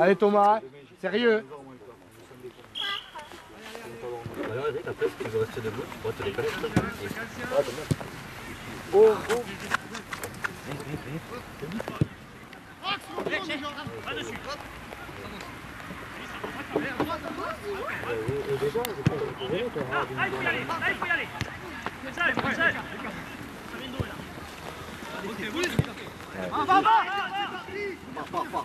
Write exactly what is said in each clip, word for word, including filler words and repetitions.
Allez Thomas, sérieux. Alors Eric, après, si tu veux rester debout, tu pourras te décaler. Oh, oh. Déjà, je pense que vous pouvez. Là, il faut y aller, là, il faut y aller. Seul, seul. Va, va, va.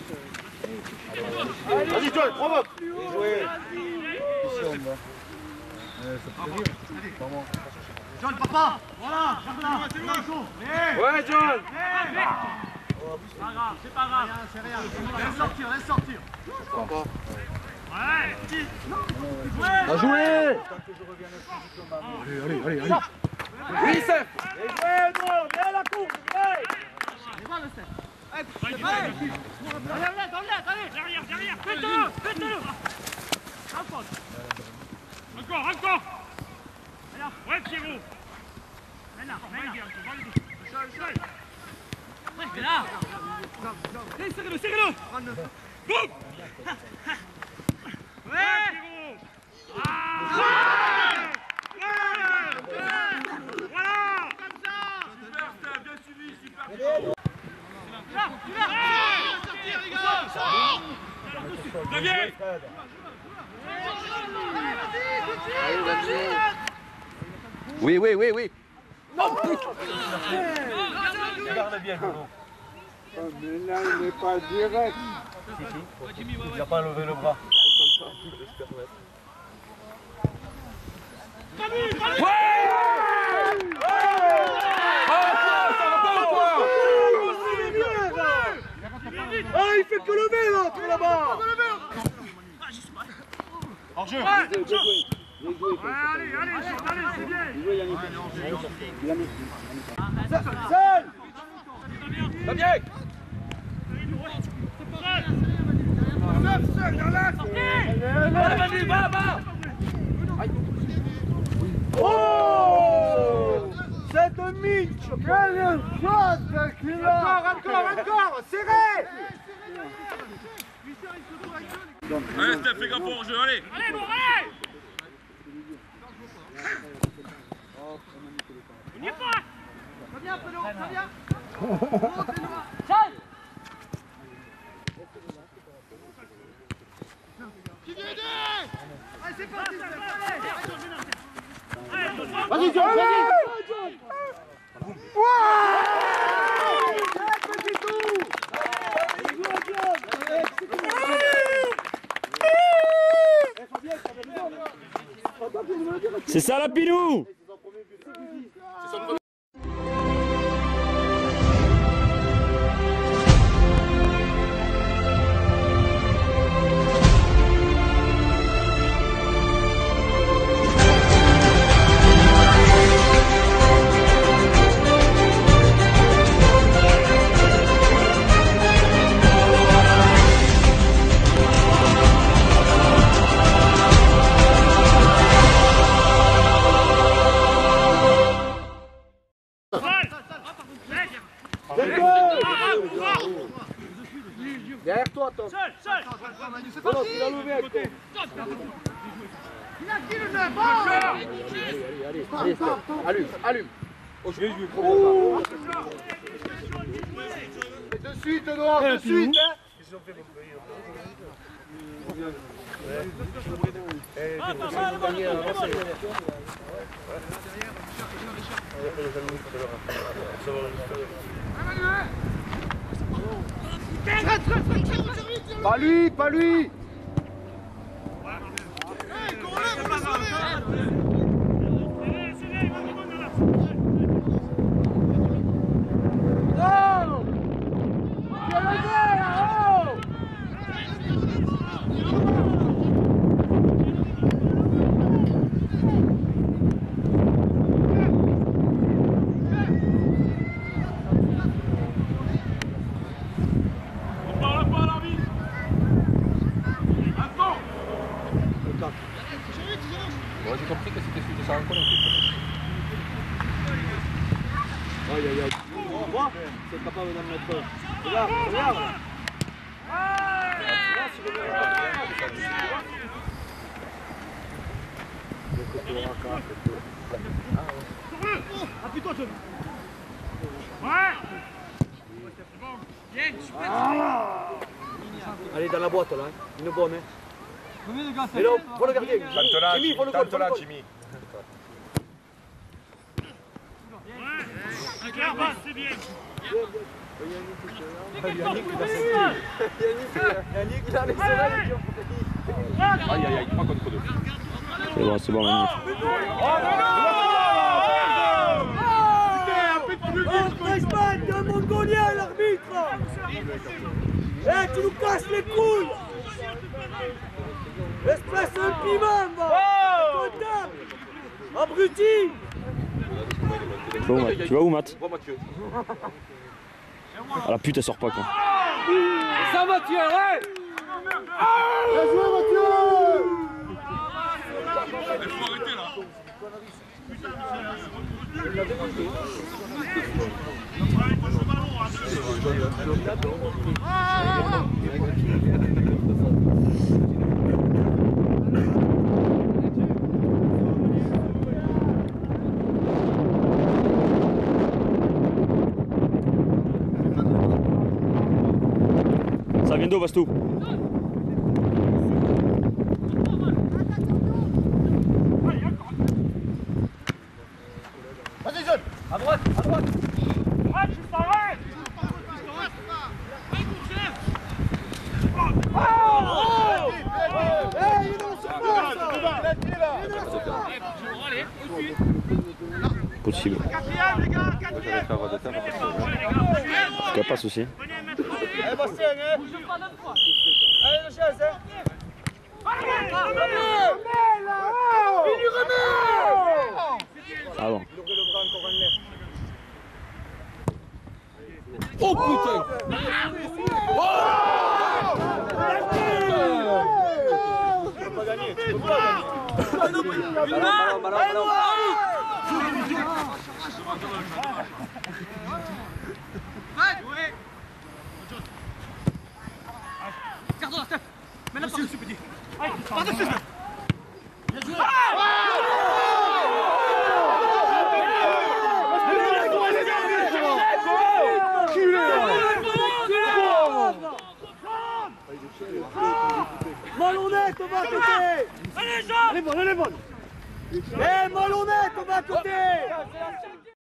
Vas-y John, provoque. Bien joué. John, papa. Voilà, garde-la. Ouais John. C'est pas grave, c'est pas grave. C'est rien. Laisse sortir, laisse sortir. Ouais, petit. Bien joué. Allez, allez, allez, allez. Oui, Seth. Bien joué, Edouard. Viens à la course. C'est bon, le Steph. Allez, allez, allez. Derrière, derrière. Faites-le, faites-le. Encore, encore. Ouais, Pierrot. Maintenant, maintenant. Seul, seul. Ouais, là. Allez, serrez-le, serrez-le. Boum. Ouais. Ah. Voilà. Comme ça. Super, Steph, bien suivi, super. Là, tu vas sortir, les gars. Xavier. Oui, oui, oui, oui. Regarde bien, Lolo. Mais là, il n'est pas direct. Si, si. Il n'a pas levé le bras. Ah, il fait que lever l'autre là-bas. Hors jeu. Allez, allez, allez, c'est bien. Seul. Va bien. Vas-y, va, va. Oh, cette Mitch. Quelle shot qu'il a. Encore, encore, encore. Serré. Allez Steph, fais gaffe hors jeu, allez. Allez, bon, allez. On y est pas. Ça vient, Pedro, ça vient. Seul. Qui vient aider? Allez, c'est parti, allez. Vas-y, John, vas-y. C'est ça la pilou. Derrière toi, Tom. Seul, seul. Non, non, il a levé avec toi. Il a qui le neuf? Allez, allez, allez, allez, Steph. Allume, allume. Oh, je vais lui prendre ça. De suite, Edouard, de suite, hein. Ah, pas mal, pas mal. Pas lui, pas lui. J'ai compris que c'était celui de sa rencontre. Aïe aïe aïe. On voit, c'est capable d'en mettre. Regarde, regarde. Appuie-toi, John. Ouais. Allez, dans la boîte là, une bonne. Hein. Et là, faut le garder. Tanto là, Jimmy, faut le tanto là, goal. Jimmy. Un clair basse, c'est bien. Yannick, il a laissé là, il Aïe aïe aïe, trois contre deux. C'est bon, c'est bon, Yannick. Oh, Freshman, t'es un mongolien, l'arbitre. Eh, tu nous casses les couilles. Espèce de piment, va. Comptable. Abruti. Tu vas où, Matt? Tu vas où, Matt? Bon Mathieu. Ah la pute, elle sort pas, quoi. Ça, Mathieu, arrête. Bien joué, Mathieu. Il faut arrêter, là. Ça vient d'où, Bastou? Vas-y, John. À droite, à droite. Arrête, juste arrête. Hey, il est dans son poste. Possible. Quatrième, les gars, quatrième. Il n'y a pas de souci. Venez mettre. Allez, Bastien, hein. Allez, le chaise, hein. Allez, Il lui remet. Ah bon. Il aurait le bras encore en l'air. Oh putain. Tu peux pas gagner, tu peux pas gagner. Une main. Allez, Noah. Garde-la, Steph. Mets-la par-dessus, petit. Allez, par-dessus, Steph. Bien joué. Malhonnête, on va à côté. Allez, Jean. Elle est bonne, elle est bonne. Eh, malhonnête, on va à côté.